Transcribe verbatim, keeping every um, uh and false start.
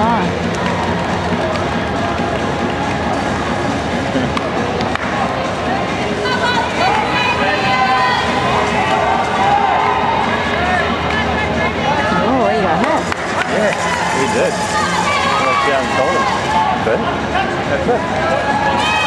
fun. Oh, he got hit. Yeah, he did. Well, she hasn't told him. Good. That's it.